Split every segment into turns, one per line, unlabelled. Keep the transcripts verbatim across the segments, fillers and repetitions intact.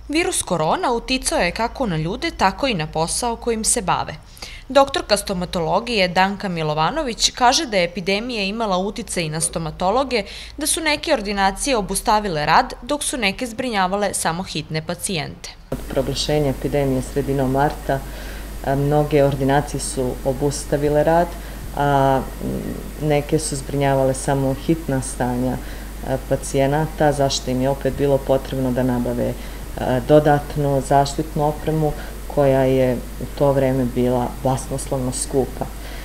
Virus korona uticao je kako na ljude, tako i na posao kojim se bave. Doktorka stomatologije Danka Milovanović kaže da je epidemija imala uticaj i na stomatologe, da su neke ordinacije obustavile rad, dok su neke zbrinjavale samo hitne pacijente.
Od proglašenja epidemije sredinom marta mnoge ordinacije su obustavile rad, a neke su zbrinjavale samo hitna stanja pacijenata, zašto im je opet bilo potrebno da nabave dodatnu zaštitnu opremu koja je u to vreme bila basnoslovno skupa.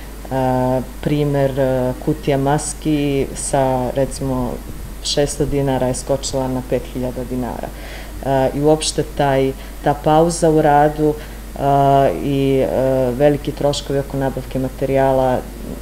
Primer, kutija maski sa recimo šesto dinara je skočila na pet hiljada dinara. I uopšte taj, ta pauza u radu i veliki troškovi oko nabavke materijala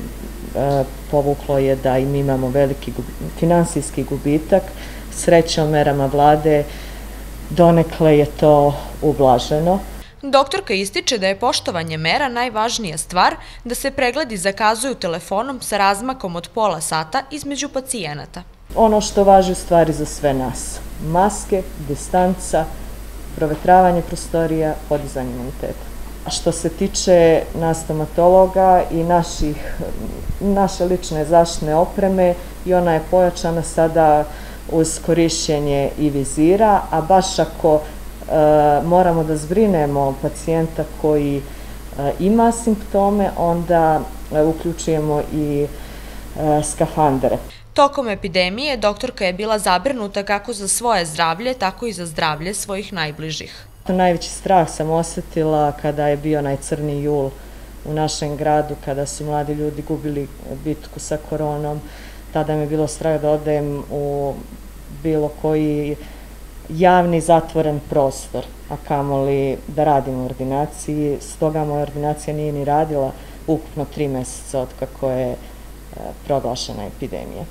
povuklo je da i mi imamo veliki finansijski gubitak. Srećom merama vlade donekle je to ublaženo.
Doktorka ističe da je poštovanje mera najvažnija stvar, da se pregledi zakazuju telefonom sa razmakom od pola sata između pacijenata.
Ono što važi u stvari za sve nas. Maske, distanca, provetravanje prostorija, podizanje imuniteta. Što se tiče nas stomatologa i naših, naše lične zaštitne opreme, i ona je pojačana sada uz korišćenje i vizira, a baš ako e, moramo da zbrinemo pacijenta koji e, ima simptome, onda e, uključujemo i e, skafandere.
Tokom epidemije doktorka je bila zabrinuta kako za svoje zdravlje, tako i za zdravlje svojih najbližih.
Najveći strah sam osetila kada je bio najcrniji jul u našem gradu, kada su mladi ljudi gubili bitku sa koronom. Tada mi je bilo strah da odem u bilo koji javni zatvoren prostor, a kamoli da radim u ordinaciji. Stoga moja ordinacija nije ni radila ukupno tri meseca od kako je proglašena epidemija.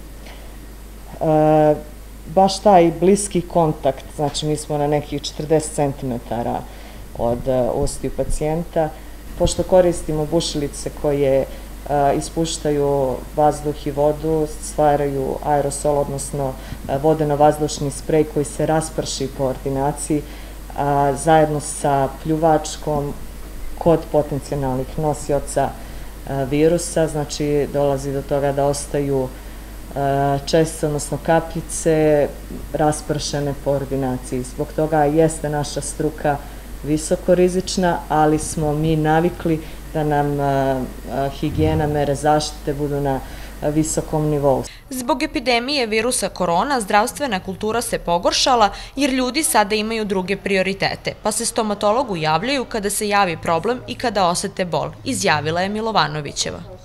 E, baš taj bliski kontakt, znači mi smo na nekih četrdeset centimetara od ustiju pacijenta, pošto koristimo bušilice koje ispuštaju vazduh i vodu, stvaraju aerosol, odnosno vodeno-vazdušni sprej koji se rasprši po ordinaciji, a zajedno sa pljuvačkom kod potencijalnih nosioca virusa, znači dolazi do toga da ostaju čestice, odnosno kapljice raspršene po ordinaciji. Zbog toga jeste naša struka visoko rizična, ali smo mi navikli da nam higijena, mere zaštite budu na visokom nivou.
Zbog epidemije virusa korona, zdravstvena kultura se pogoršala jer ljudi sada imaju druge prioritete, pa se stomatologu javljaju kada se javi problem i kada osete bol, izjavila je Milovanovićeva.